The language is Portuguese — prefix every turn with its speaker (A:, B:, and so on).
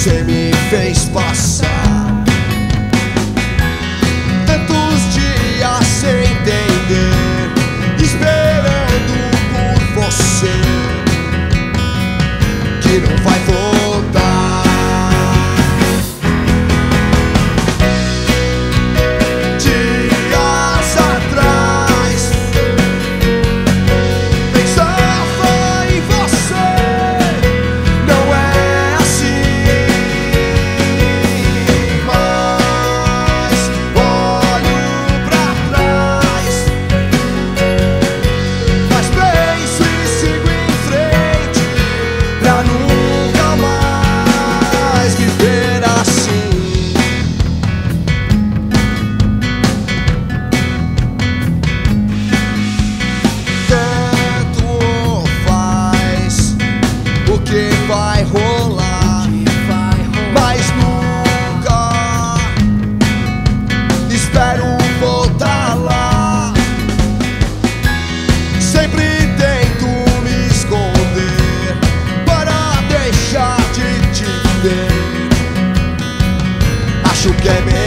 A: você me fez passar tantos dias sem entender, esperando por você que não vai voltar. Dias atrás pensava em você, não é assim, mas olho pra trás, mas penso e sigo em frente pra nunca mais viver assim. Tanto faz o que vai rolar, mas nunca espero voltar lá. Sempre tento me esconder para deixar de te ver. Acho que é melhor